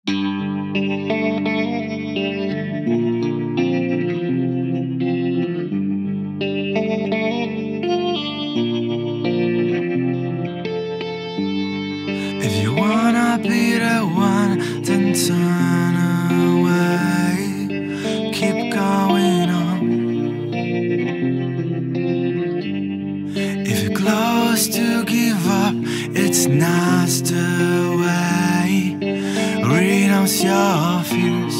If you wanna be the one, then turn away. Keep going on. If you're close to give up, it's not the way. Renounce your fears.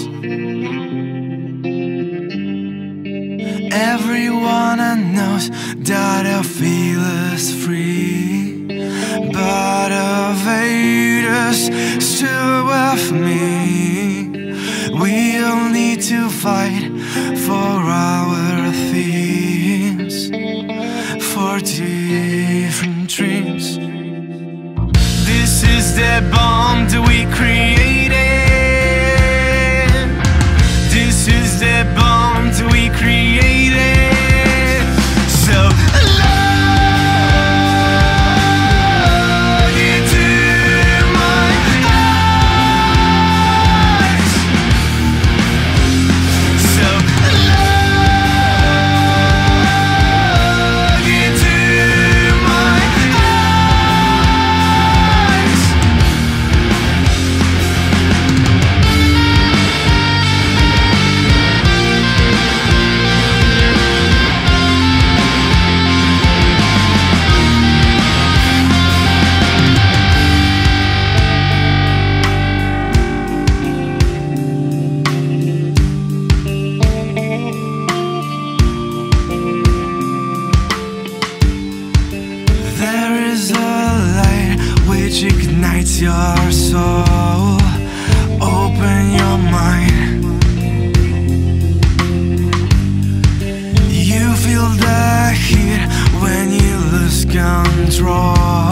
Everyone knows that a feel is free, but a haters still with me. We all need to fight for our things, for different dreams. This is the bond we created. This is the bond we created. So look into my eyes. So look into my eyes. There is a light which ignites your soul. Open your mind. You feel the heat when you lose control.